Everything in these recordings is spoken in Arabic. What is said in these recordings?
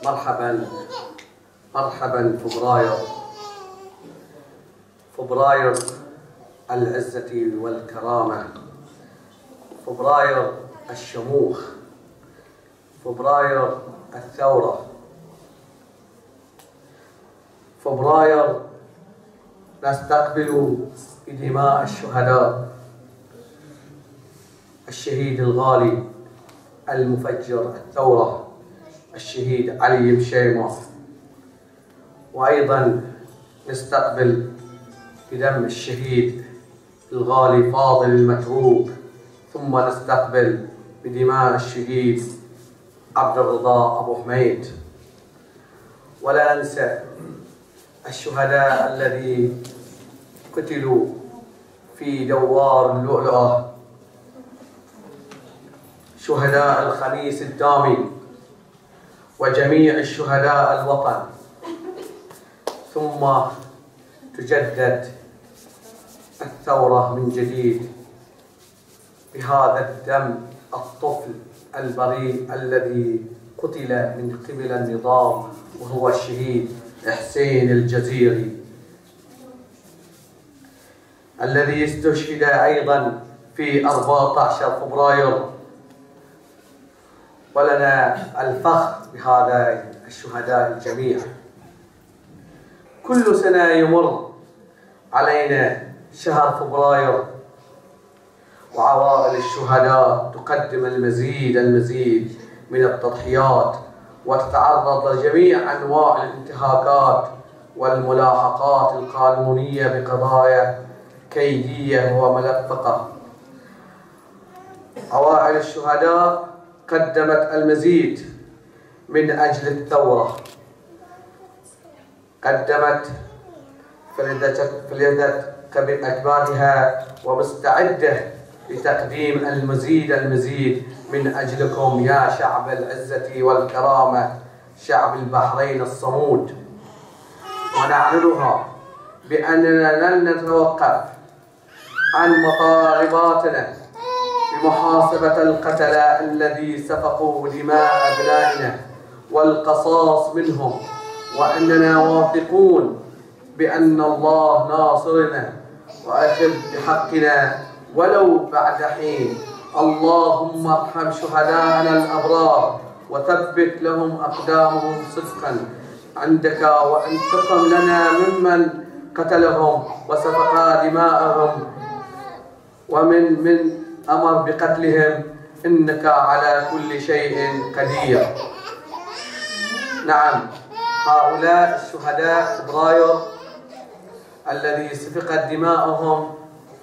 مرحبا مرحبا فبراير العزة والكرامة، فبراير الشموخ، فبراير الثورة، فبراير نستقبل بدماء الشهداء، الشهيد الغالي المفجر الثورة الشهيد علي بشيمة، وأيضا نستقبل بدم الشهيد الغالي فاضل المتروك، ثم نستقبل بدماء الشهيد عبد الرضا أبو حميد. ولا ننسى الشهداء الذي قتلوا في دوار اللؤلؤة، شهداء الخميس الدامي وجميع الشهداء الوطن. ثم تجدد الثورة من جديد بهذا الدم الطفل البريء الذي قتل من قبل النظام، وهو الشهيد حسين الجزيري الذي استشهد أيضا في 14 فبراير. ولنا الفخر بهذا الشهداء الجميع. كل سنة يمر علينا شهر فبراير وعوائل الشهداء تقدم المزيد من التضحيات، وتتعرض لجميع أنواع الانتهاكات والملاحقات القانونية بقضايا كيدية وملفقة. عوائل الشهداء قدمت المزيد من أجل الثورة، قدمت فلذت بأكبادها ومستعدة لتقديم المزيد من أجلكم يا شعب العزة والكرامة، شعب البحرين الصمود. ونعلنها بأننا لن نتوقف عن مطالباتنا بمحاسبة القتلة الذي سفكوا دماء أبنائنا والقصاص منهم، وأننا واثقون بأن الله ناصرنا وأخذ بحقنا ولو بعد حين. اللهم ارحم شهداءنا الأبرار وثبت لهم أقدامهم صدقا عندك، وانتقم لنا ممن قتلهم وسفك دماءهم ومن أمر بقتلهم، إنك على كل شيء قدير. نعم، هؤلاء الشهداء فبراير الذي سفكت دماءهم،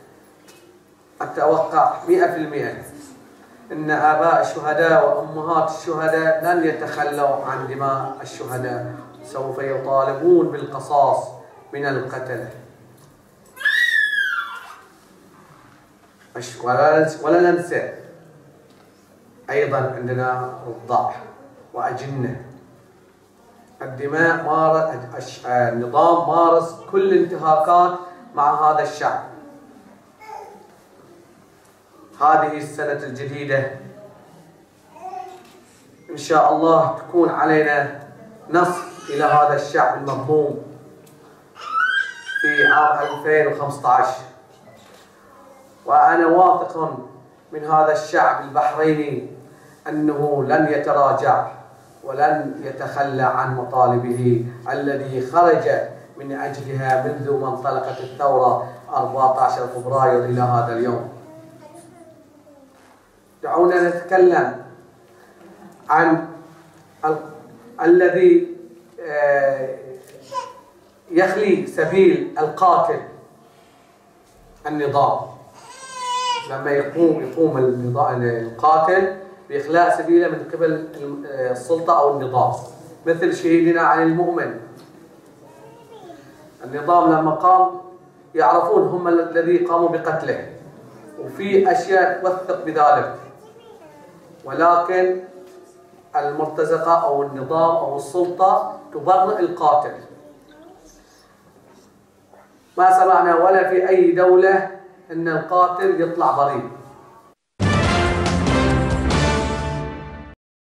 أتوقع 100% إن آباء الشهداء وأمهات الشهداء لن يتخلوا عن دماء الشهداء، سوف يطالبون بالقصاص من القتلة. ولا ننسى أيضا عندنا رضاع وأجنة. النظام مارس كل الانتهاكات مع هذا الشعب. هذه السنة الجديدة إن شاء الله تكون علينا نصر إلى هذا الشعب المظلوم في عام 2015. وأنا واثق من هذا الشعب البحريني أنه لن يتراجع ولن يتخلى عن مطالبه الذي خرج من أجلها منذ ما انطلقت الثورة 14 فبراير إلى هذا اليوم. دعونا نتكلم عن الذي يخلي سبيل القاتل النظام. لما يقوم القاتل بإخلاء سبيله من قبل السلطة أو النظام، مثل شهيدنا علي المؤمن. النظام لما قام يعرفون هم الذي قاموا بقتله، وفي أشياء توثق بذلك، ولكن المرتزقة أو النظام أو السلطة تبرئ القاتل. ما سمعنا ولا في أي دولة أن القاتل يطلع بريء.